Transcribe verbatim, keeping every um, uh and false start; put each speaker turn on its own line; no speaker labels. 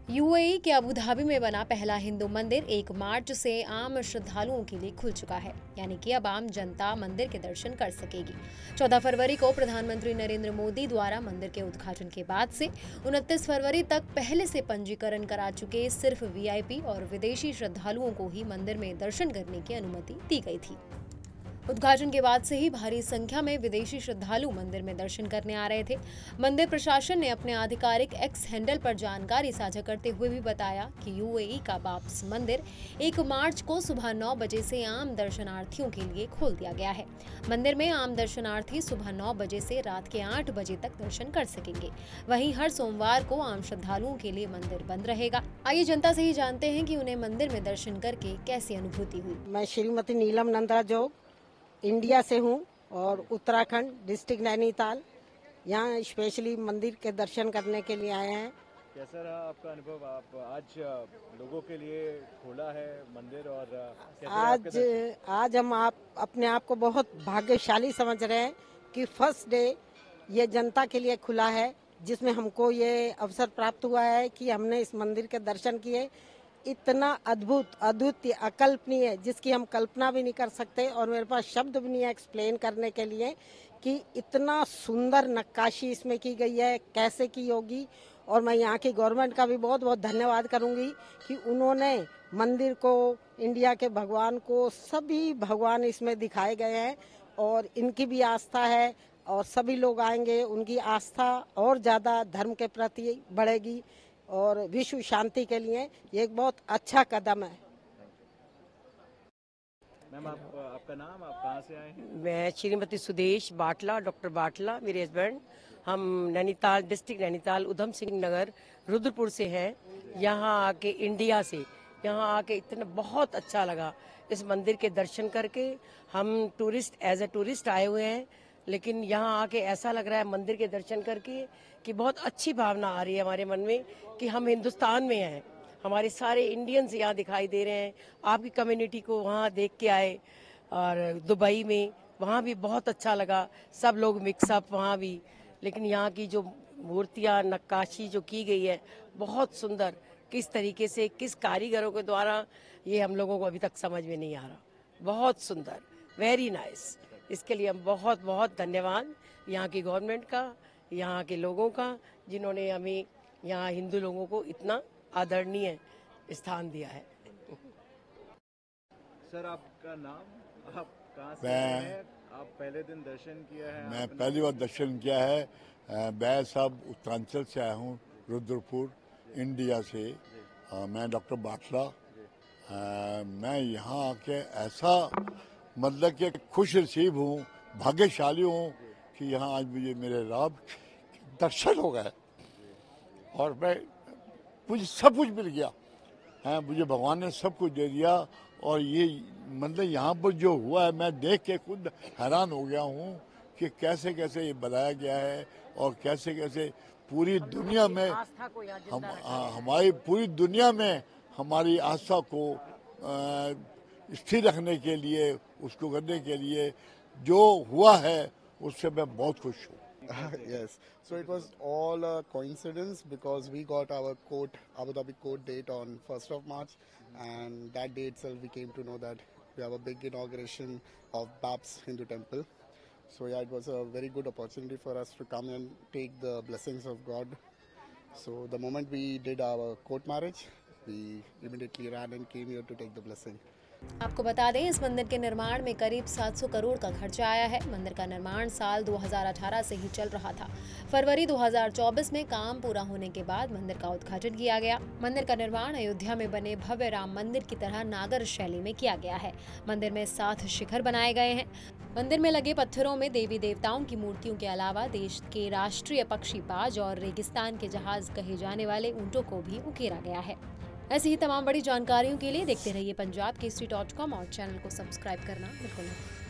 UAE के Abu Dhabi में बना पहला हिंदू मंदिर एक मार्च से आम श्रद्धालुओं के लिए खुल चुका है, यानी कि अब आम जनता मंदिर के दर्शन कर सकेगी। चौदह फरवरी को प्रधानमंत्री नरेंद्र मोदी द्वारा मंदिर के उद्घाटन के बाद से उनतीस फरवरी तक पहले से पंजीकरण करा चुके सिर्फ वीआईपी और विदेशी श्रद्धालुओं को ही मंदिर में दर्शन करने की अनुमति दी गई थी। उद्घाटन के बाद से ही भारी संख्या में विदेशी श्रद्धालु मंदिर में दर्शन करने आ रहे थे। मंदिर प्रशासन ने अपने आधिकारिक एक्स हैंडल पर जानकारी साझा करते हुए भी बताया कि यूएई का बाब्स मंदिर एक मार्च को सुबह नौ बजे से आम दर्शनार्थियों के लिए खोल दिया गया है। मंदिर में आम दर्शनार्थी सुबह नौ बजे से रात के आठ बजे तक दर्शन कर सकेंगे। वहीं हर सोमवार को आम श्रद्धालुओं के लिए मंदिर बंद रहेगा। आइए जनता से ही जानते हैं कि उन्हें मंदिर में दर्शन करके कैसी अनुभूति हुई।
मैं श्रीमती नीलम नंदा जोग इंडिया से हूँ और उत्तराखंड डिस्ट्रिक्ट नैनीताल यहाँ स्पेशली मंदिर के दर्शन करने के लिए आए हैं।
कैसा रहा आपका अनुभव? आप आज लोगों के लिए खोला है मंदिर और कैसे
आज आज हम आप अपने आप को बहुत भाग्यशाली समझ रहे हैं कि फर्स्ट डे ये जनता के लिए खुला है, जिसमें हमको ये अवसर प्राप्त हुआ है कि हमने इस मंदिर के दर्शन किए। इतना अद्भुत अद्वितीय अकल्पनीय जिसकी हम कल्पना भी नहीं कर सकते और मेरे पास शब्द भी नहीं है एक्सप्लेन करने के लिए कि इतना सुंदर नक्काशी इसमें की गई है, कैसे की होगी। और मैं यहाँ की गवर्नमेंट का भी बहुत बहुत धन्यवाद करूँगी कि उन्होंने मंदिर को, इंडिया के भगवान को, सभी भगवान इसमें दिखाए गए हैं और इनकी भी आस्था है और सभी लोग आएंगे, उनकी आस्था और ज़्यादा धर्म के प्रति बढ़ेगी और विश्व शांति के लिए ये एक बहुत अच्छा कदम है।
मैम आप, आपका नाम, आप कहाँ से आए हैं?
मैं श्रीमती सुदेश बाटला, डॉक्टर बाटला मेरे हस्बैंड। हम नैनीताल डिस्ट्रिक्ट नैनीताल उधम सिंह नगर रुद्रपुर से हैं। यहाँ आके इंडिया से यहाँ आके इतना बहुत अच्छा लगा इस मंदिर के दर्शन करके। हम टूरिस्ट एज ए टूरिस्ट आए हुए हैं, लेकिन यहाँ आके ऐसा लग रहा है मंदिर के दर्शन करके कि बहुत अच्छी भावना आ रही है हमारे मन में कि हम हिंदुस्तान में हैं। हमारे सारे इंडियंस यहाँ दिखाई दे रहे हैं। आपकी कम्युनिटी को वहाँ देख के आए और दुबई में वहाँ भी बहुत अच्छा लगा, सब लोग मिक्सअप वहाँ भी। लेकिन यहाँ की जो मूर्तियाँ, नक्काशी जो की गई है बहुत सुंदर, किस तरीके से, किस कारीगरों के द्वारा, ये हम लोगों को अभी तक समझ में नहीं आ रहा। बहुत सुंदर, वेरी नाइस। इसके लिए हम बहुत बहुत धन्यवाद यहाँ की गवर्नमेंट का, यहाँ के लोगों का, जिन्होंने हमें यहाँ हिंदू लोगों को इतना आदरणीय स्थान दिया है।
सर आपका नाम, आप कहाँ से आए हैं? आप पहले दिन दर्शन किया है?
मैं पहली बार दर्शन किया है। मैं सब उत्तरांचल से आया हूँ, रुद्रपुर इंडिया से। आ, मैं डॉक्टर बाटला। आ, मैं यहाँ आके ऐसा मतलब कि खुश नसीब हूँ, भाग्यशाली हूँ कि यहाँ आज मुझे मेरे रब दर्शन हो गए और मैं मुझे सब कुछ मिल गया है। मुझे भगवान ने सब कुछ दे दिया और ये मतलब यहाँ पर जो हुआ है मैं देख के खुद हैरान हो गया हूँ कि कैसे कैसे ये बनाया गया है और कैसे कैसे पूरी दुनिया में हम हाँ, हमारी पूरी दुनिया में हमारी आस्था को स्थिर रखने के लिए, उसको करने के लिए जो हुआ है उससे मैं बहुत खुश हूँ।
Yes, so it was all a coincidence because we got our court, Abu Dhabi court date on first of March, and that day itself we came to know that we have a big inauguration of Babs Hindu Temple. So yeah, it was a very good opportunity for us to come and take the blessings of God. So the moment we did our court marriage, we immediately ran and came here to take the blessing.
आपको बता दें, इस मंदिर के निर्माण में करीब सात सौ करोड़ का खर्चा आया है। मंदिर का निर्माण साल दो हज़ार अठारह से ही चल रहा था। फरवरी दो हज़ार चौबीस में काम पूरा होने के बाद मंदिर का उद्घाटन किया गया। मंदिर का निर्माण अयोध्या में बने भव्य राम मंदिर की तरह नागर शैली में किया गया है। मंदिर में सात शिखर बनाए गए हैं। मंदिर में लगे पत्थरों में देवी देवताओं की मूर्तियों के अलावा देश के राष्ट्रीय पक्षी बाज और रेगिस्तान के जहाज कहे जाने वाले ऊंटों को भी उकेरा गया है। ऐसी ही तमाम बड़ी जानकारियों के लिए देखते रहिए पंजाब केसरी डॉट कॉम और चैनल को सब्सक्राइब करना बिल्कुल नहीं।